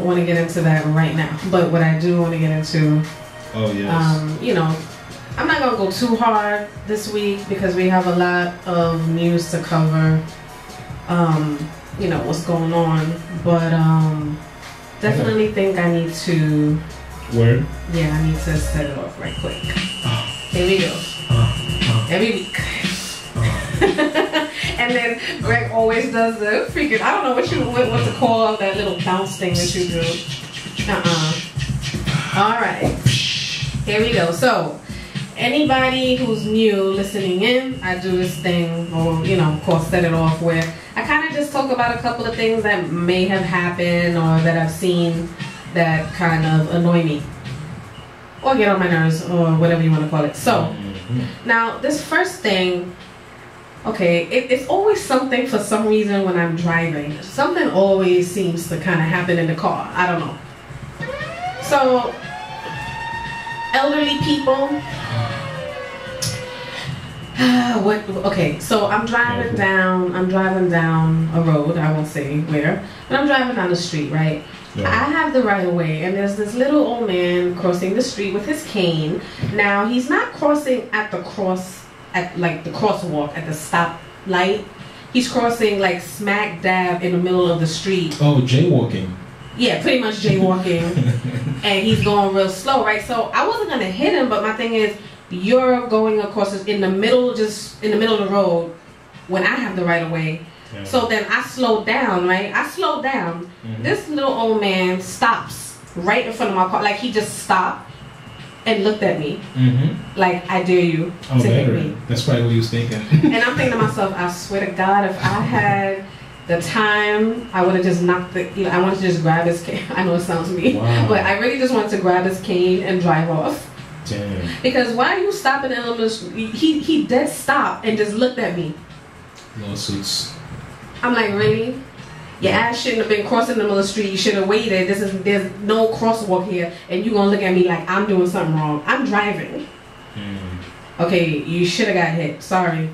want to get into that right now. But what I do want to get into, oh yes, you know, I'm not gonna go too hard this week because we have a lot of news to cover. You know what's going on, but definitely think I need to. Word. Yeah, I need to set it off right quick. Here we go. Every week. And then Greg always does the freaking, I don't know what to call that little bounce thing that you do. Alright. Here we go. So, anybody who's new listening in, I do this thing, or, you know, of course, set it off where I kind of just talk about a couple of things that may have happened or that I've seen that kind of annoy me. Or get on my nerves, or whatever you want to call it. So, now, this first thing, okay, it's always something for some reason when I'm driving. Something always seems to kind of happen in the car. I don't know. So, elderly people. Okay, so I'm driving down a road, I won't say where, but I'm driving down the street, right? Yeah. I have the right of way, and there's this little old man crossing the street with his cane. Now, he's not crossing at the like the crosswalk at the stop light. He's crossing like smack dab in the middle of the street. Oh, jaywalking. Yeah, pretty much jaywalking. And he's going real slow, right? So I wasn't gonna hit him, but my thing is, you're going across in the middle, just in the middle of the road when I have the right of way. Yeah. So then I slowed down, right? I slowed down. This little old man stops right in front of my car. Like, he just stopped and looked at me. Like, I dare you to hit me. That's probably what he was thinking. And I'm thinking to myself, I swear to God, if I had the time, I would have just knocked the, you know, I wanted to just grab his cane. I know it sounds mean, but I really just wanted to grab his cane and drive off. Damn. Because why are you stopping in the middle of the street? He dead stopped and just looked at me. Lawsuits. I'm like, really? Your ass shouldn't have been crossing the middle of the street. You should have waited. There's no crosswalk here, and you gonna look at me like I'm doing something wrong. I'm driving. Okay, you should have got hit. Sorry,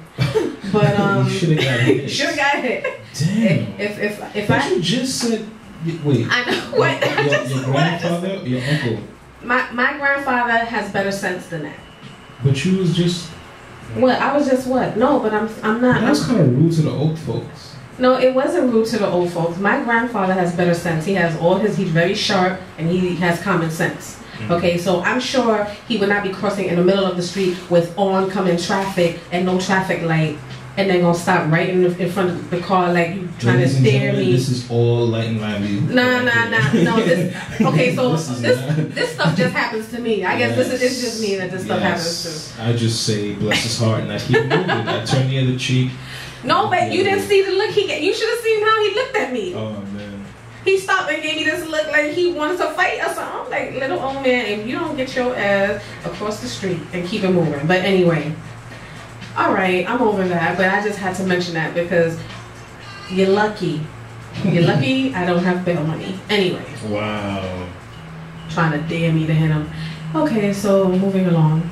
but you should have got hit. Should have got hit. Damn. If but you just said, wait. I know what. Your grandfather, your uncle. My grandfather has better sense than that. But you was just. What? I was just what? No, but I'm not. That's kind of rude to the old folks. No, it wasn't rude to the old folks. My grandfather has better sense. He has he's very sharp, and he has common sense. Okay, so I'm sure he would not be crossing in the middle of the street with oncoming traffic and no traffic light, and then gonna stop right in front of the car like you trying to stare me. This is all light and lively. Nah. No, okay, so this stuff just happens to me. I guess it's just me that this stuff happens to. I just say bless his heart and I keep moving. I turn the other cheek. No, but you didn't see the look he gave. You should have seen how he looked at me. Oh man. He stopped and gave me this look like he wanted to fight or something. I'm like, little old man, if you don't get your ass across the street and keep it moving. But anyway, all right, I'm over that. But I just had to mention that because you're lucky. You're lucky I don't have bail money. Anyway. Wow. Trying to dare me to hit him. Okay, so moving along.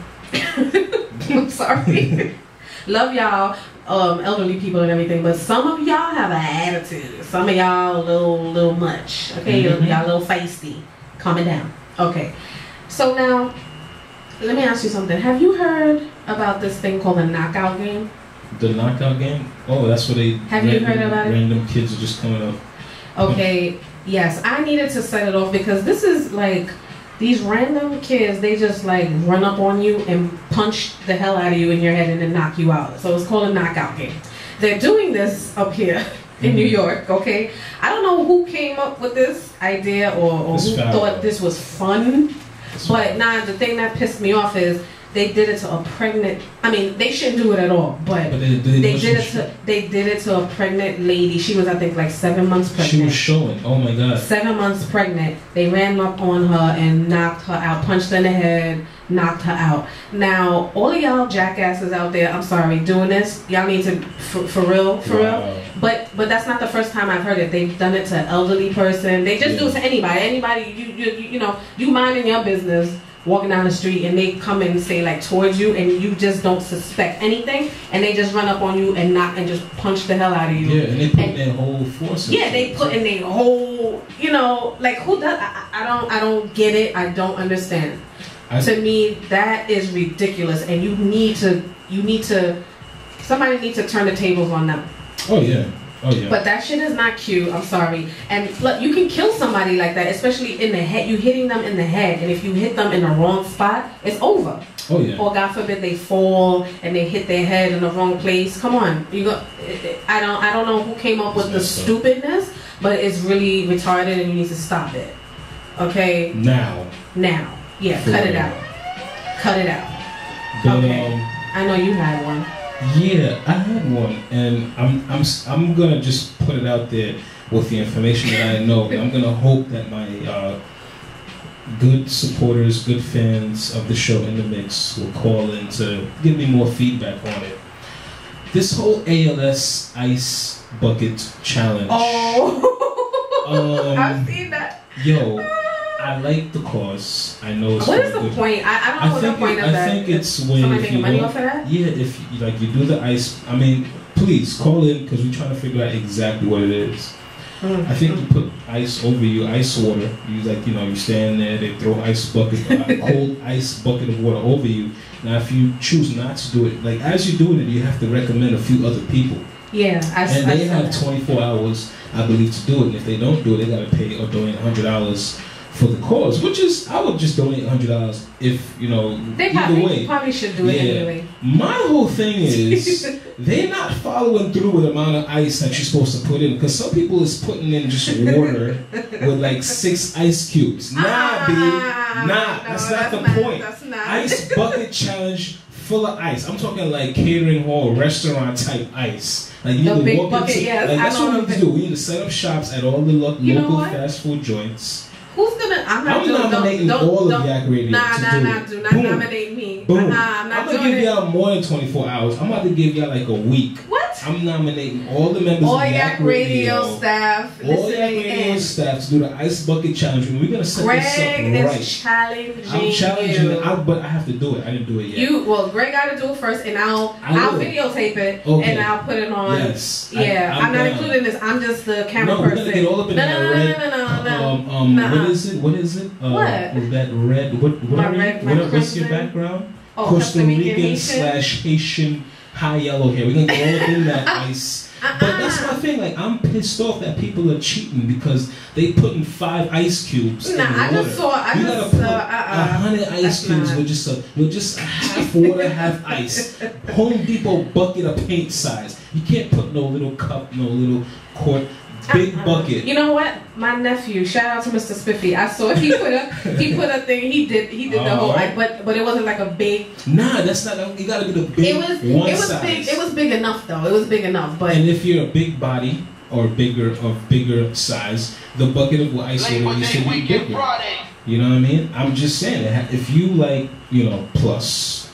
I'm sorry. Love y'all, elderly people and everything, but some of y'all have an attitude. Some of y'all a little much. Okay, y'all a little feisty. Calm it down. Okay. So now, let me ask you something. Have you heard about this thing called the knockout game? The knockout game? Oh, that's what they. Have you heard about it? Random kids are just coming up. Okay. Yes, I needed to set it off because this is like. These random kids, they just like run up on you and punch the hell out of you in your head and then knock you out. So it's called a knockout game. They're doing this up here in New York, okay? I don't know who came up with this idea or who thought this was fun. But nah, the thing that pissed me off is they did it to a pregnant, I mean, they shouldn't do it at all, but they did it to a pregnant lady. She was, I think, like 7 months pregnant. She was showing, oh my God. 7 months pregnant. They ran up on her and knocked her out, punched her in the head, knocked her out. Now, all of y'all jackasses out there, I'm sorry, doing this, y'all need to, for real. But that's not the first time I've heard it. They've done it to an elderly person. They just do it to anybody. Anybody, you know, you minding your business. walking down the street and they come and say like towards you and you just don't suspect anything and they just run up on you and knock and just punch the hell out of you. Yeah, and they put in their whole force. Yeah, they put in their whole, you know, like who does? I don't get it. I don't understand. To me, that is ridiculous, and somebody needs to turn the tables on them. Oh yeah. Oh yeah. But that shit is not cute. I'm sorry. And look, you can kill somebody like that, especially in the head. You hitting them in the head, and if you hit them in the wrong spot, it's over. Oh yeah. Or God forbid they fall and they hit their head in the wrong place. Come on, you go. I don't know who came up with the stupidness, but it's really retarded, and you need to stop it. Okay. Now. Yeah, cut it out. Cut it out. But, okay. I know you had one. Yeah, I had one, and I'm gonna just put it out there with the information that I know. And I'm gonna hope that my good supporters, good fans of the show In The Mix will call in to give me more feedback on it. This whole ALS ice bucket challenge. Oh, I've seen that. Yo. I like the cause. I know it's what is the point? I don't know what the point of that. I think it's when somebody making money off of that? Yeah, if you do the ice. I mean, please call in because we're trying to figure out exactly what it is. I think you put ice over you, ice water. You stand there. They throw a cold ice bucket of water over you. Now, if you choose not to do it, like as you're doing it, you have to recommend a few other people. Yeah, and they have 24 hours, I believe, to do it. And if they don't do it, they gotta pay or donate $100. For the cause, which is, I would just donate $100 if, they probably should do it anyway. My whole thing is, they're not following through with the amount of ice that you're supposed to put in, because some people is putting in just water with like 6 ice cubes. Nah, B, that's not the point. That's not. Ice bucket challenge full of ice. I'm talking like catering hall, restaurant type ice. Like you need to walk into, that's what we need to do. We need to set up shops at all the local fast food joints. Who's gonna? I'm nominating all of YACRADIO. Do not nominate me. Boom. I'm not gonna give y'all more than 24 hours. I'm about to give y'all like a week. What? I'm nominating all the members of YACRADIO staff. All YACRADIO staff to do the ice bucket challenge. We're gonna set this up right. I'm challenging you. But I have to do it. I didn't do it yet. Greg got to do it first, and I'll videotape it and I'll put it on. Yes. Yeah, I'm not including this. I'm just the camera person. We're gonna get all up in that red. No. What is it? What? Is that red? What's your background? Costa Rican / Haitian high yellow hair. We're gonna go all up in that ice. But that's my thing. Like, I'm pissed off that people are cheating because they put in 5 ice cubes in the water. You gotta put 100 ice cubes with just half water, half ice. Home Depot bucket of paint size. You can't put no little cup, no little quart. Big bucket. You know what? My nephew, shout out to Mr. Spiffy. I saw he put a thing. He did the whole like, but it wasn't like a big. Nah, that's not. You gotta be the big. It was size. Big. It was big enough though. It was big enough. But and if you're a big body or bigger size, the bucket of ice water needs to be bigger. You know what I mean? I'm just saying that if you like, plus.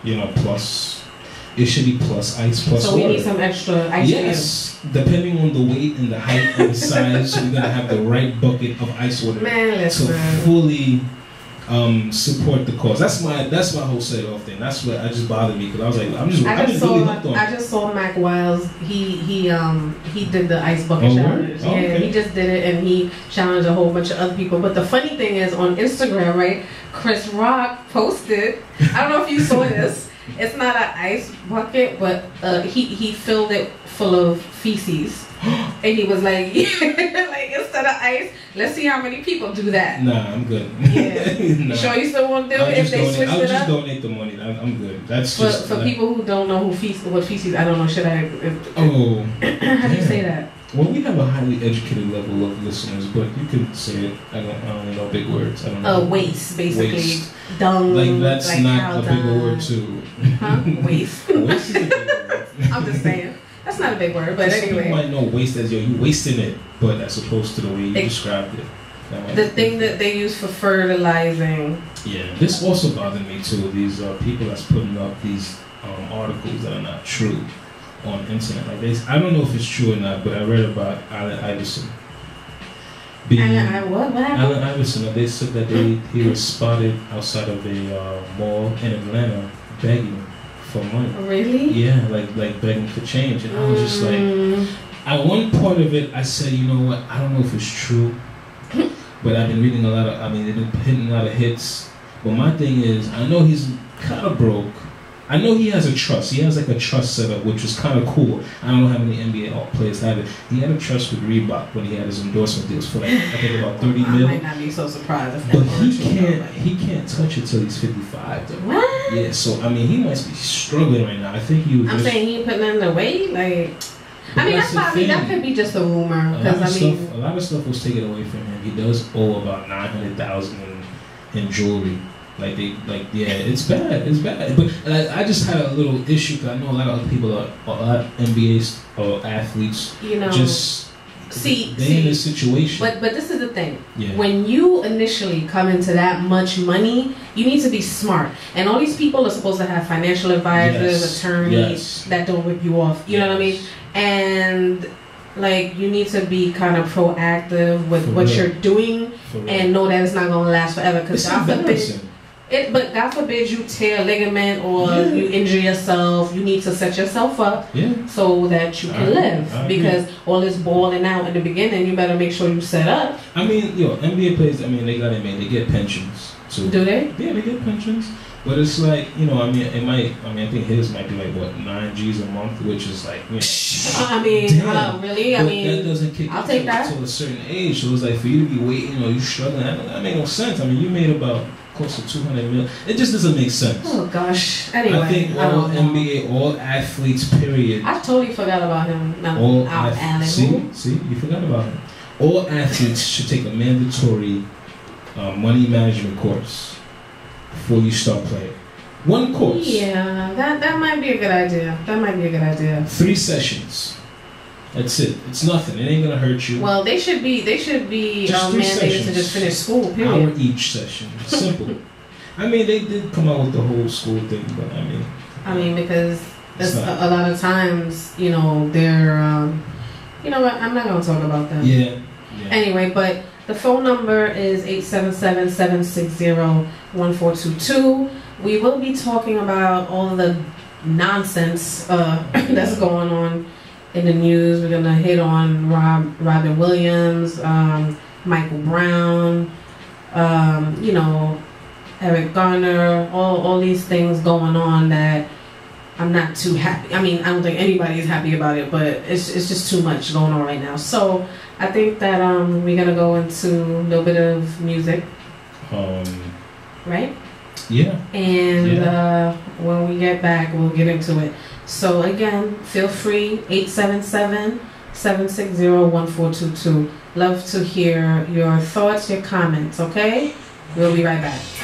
It should be plus ice plus water. So we need some extra ice. Yes, depending on the weight and the height and the size, so we're gonna have the right bucket of ice water to fully support the cause. That's my whole set off thing. That's what I just bothered me because I was like, I just saw Mac Wiles. He did the ice bucket challenge. Oh, okay. He just did it and he challenged a whole bunch of other people. But the funny thing is on Instagram, right? Chris Rock posted. I don't know if you saw this. It's not an ice bucket, but he filled it full of feces, and he was like, like instead of ice, let's see how many people do that. Nah, I'm good. Yeah, you sure you still want to do it if they switch it up? I'll just donate the money. I'm good. That's just for people who don't know what feces. I don't know. Should I? How do you say that? Well, we have a highly educated level of listeners, but you can say it. I don't know big words. I don't know. Waste, basically. Waste. Dung. Like, that's like not a bigger word, too. Huh? Waste. Waste is a big word. I'm just saying. That's not a big word, but anyway. People might know waste as you wasting it, but as opposed to the way you described it. The thing that they use for fertilizing. Yeah, this also bothered me, too. These people that's putting up these articles that are not true on internet. Like I don't know if it's true or not, but I read about Allen Iverson. What happened? Allen Iverson, they said that he was spotted outside of a mall in Atlanta begging for money. Really? Yeah, like begging for change. And I was just like, at one point of it, I said, you know what, I don't know if it's true, but I've been reading a lot of, they've been hitting a lot of hits. But my thing is, I know he's kind of broke. I know he has a trust. He has like a trust set up, which was kind of cool. I don't know how many NBA players have it. He had a trust with Reebok when he had his endorsement deals for like, I think about 30 mil. I might not be so surprised if but he can't touch it till he's 55 though. What? Yeah, so I mean he must be struggling right now. I think he was. I'm saying he ain't putting in the weight, like. But I mean, that could be just a rumor. Because a lot of stuff was taken away from him. He does owe about $900,000 in jewelry. It's bad. It's bad. But I just had a little issue because I know a lot of other people, a lot of NBA or athletes, just they in this situation. But this is the thing. Yeah. When you initially come into that much money, you need to be smart. And all these people are supposed to have financial advisors, attorneys that don't rip you off. You know what I mean? And like you need to be kind of proactive with what you're doing and know that it's not gonna last forever. Because But God forbid you tear a ligament or you injure yourself. You need to set yourself up so that you can live. Because all this balling out in the beginning, you better make sure you set up. I mean, NBA players, they get pensions. So, do they? Yeah, they get pensions. But it's like, I think his might be like, what, 9 G's a month, which is like, really? That doesn't kick I'll take that. Until a certain age. So it's like, for you to be waiting, you struggling, that made no sense. I mean, you made about close to 200 million. It just doesn't make sense. Oh gosh. Anyway, I think all NBA, all athletes, period. I totally forgot about him. See, you forgot about him. All athletes should take a mandatory money management course before you start playing. One course. Yeah, that might be a good idea. 3 sessions. That's it. It's nothing. It ain't gonna hurt you. Well, they should be mandated to just finish school. Period. Hour each session. Simple. They did come out with the whole school thing, but because a lot of times, they're, you know what? I'm not gonna talk about them. Yeah. Anyway, but the phone number is 877-760-1422. We will be talking about all the nonsense that's going on in the news. We're gonna hit on Robin Williams, Michael Brown, Eric Garner, all these things going on that I'm not too happy. I don't think anybody's happy about it, but it's just too much going on right now. So I think that we're gonna go into a little bit of music, right? Yeah. And when we get back, we'll get into it. So again, feel free, 877-760-1422. Love to hear your thoughts, your comments, okay? We'll be right back.